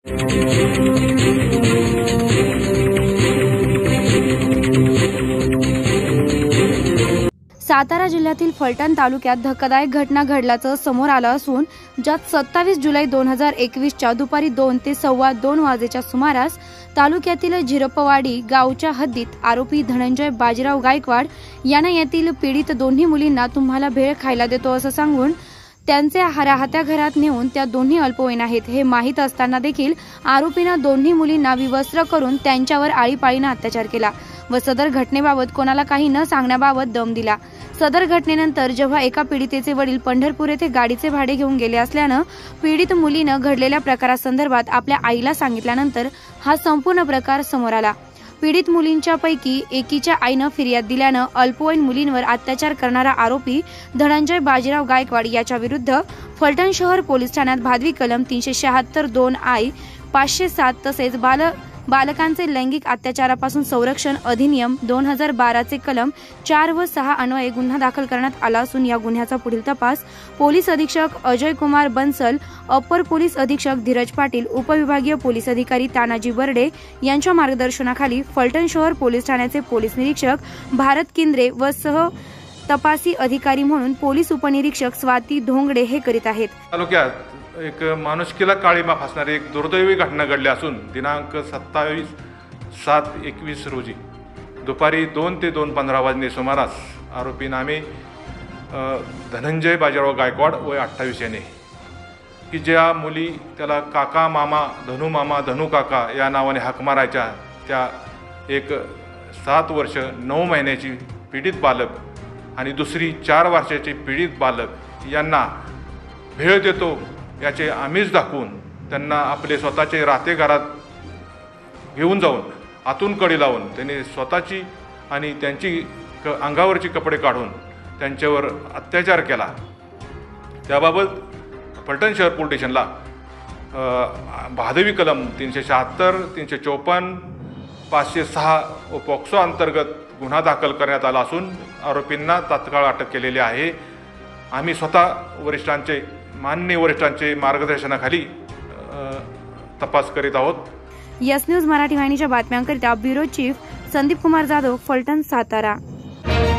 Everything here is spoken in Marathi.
सातारा जिल्ह्यातील फलटण तालुक्यात धक्कादायक घटना घडल्याचं समोर आलं असून ज्यात 27 जुलै 2021च्या दुपारी 2 ते 2:15 वाजेच्या सुमारास तालुक्यातील झिरपवाडी गावच्या हद्दीत आरोपी धनंजय बाजीराव गायकवाड यांना येथील पीडित दोन्ही मुलींना तुम्हाला भेळ खायला देतो असं सांगून त्यांचे राहत्या घरात नेऊन त्या दोन्ही अल्पवयीन आहेत हे माहीत असताना देखील आरोपीनं दोन्ही मुलींना विवस्त्र करून त्यांच्यावर आळीपाळीनं अत्याचार केला व सदर घटनेबाबत कोणाला काही न सांगण्याबाबत दम दिला। सदर घटनेनंतर जेव्हा एका पीडितेचे वडील पंढरपूर येथे गाडीचे भाडे घेऊन गेले असल्यानं पीडित मुलीनं घडलेल्या प्रकारासंदर्भात आपल्या आईला सांगितल्यानंतर हा संपूर्ण प्रकार समोर आला। पीडित मुलींच्या पैकी एकीच्या आईनं फिर्याद दिल्यानं अल्पवयीन मुलींवर अत्याचार करणारा आरोपी धनंजय बाजीराव गायकवाड याच्या विरुद्ध फलटण शहर पोलीस ठाण्यात भादवी कलम 376(2)I 507 तसेच बालकांचे लैंगिक अत्याचारापासून संरक्षण अधिनियम 2012 चे कलम 4 व 6 अन्वये गुन्हा दाखल करण्यात आला असून या गुन्ह्याचा पुढील तपास पोलीस अधीक्षक अजय कुमार बन्सल, अप्पर पोलीस अधीक्षक धीरज पाटील, उपविभागीय पोलीस अधिकारी तानाजी बर्डे यांच्या मार्गदर्शनाखाली फलटण शहर पोलीस ठाण्याचे पोलीस निरीक्षक भारत किंद्रे व सह तपासी अधिकारी म्हणून पोलीस उपनिरीक्षक स्वाती धोंगडे हे करीत आहेत। तालुक्यात एक माणुसकीला काळीमा फासणारी एक दुर्दैवी घटना घडली असून दिनांक 27/7/21 रोजी दुपारी 2 ते 2:15 वाजणे सुमारास आरोपी नामे धनंजय बाजीराव गायकवाड वय 28 याने की ज्या मुली त्याला काका मामा धनू काका या नावाने हाक मारायच्या त्या एक 7 वर्ष 9 महिन्याची पीडित बालक आणि दुसरी 4 वर्षाची पीडित बालक यांना भेळ देतो याचे आमिष दाखवून त्यांना आपले स्वतःचे राहते घरात घेऊन जाऊन आतून कडी लावून त्यांनी स्वतःची आणि त्यांची अंगावरची कपडे काढून त्यांच्यावर अत्याचार केला। त्याबाबत फलटण शहर पोलीस स्टेशनला भादवी कलम 376, 354, 506 व पॉक्सो अंतर्गत गुन्हा दाखल करण्यात आला असून आरोपींना तात्काळ अटक केलेली आहे। आम्ही स्वतः माननीय वरिष्ठांचे मार्गदर्शनाखाली तपास करीत आहोत। न्यूज मराठी वाहिनीच्या बातम्यांकरिता ब्युरो चीफ संदीप कुमार जाधव, फलटण, सातारा।